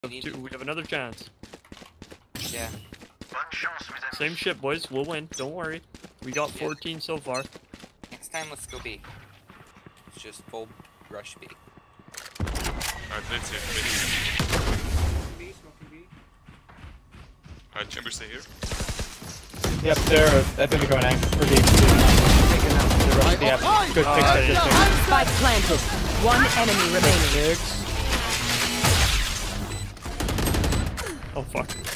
We have another chance. Yeah. Same shit, boys. We'll win. Don't worry. We got 14 so far. Next time, let's go B. It's just full rush B. Alright, let's hit B. Smoking B. Alright, Chamber, stay here. Yep, they're. I think they're going A. For B. Good fix. Spike planted. One enemy remaining. Oh fuck.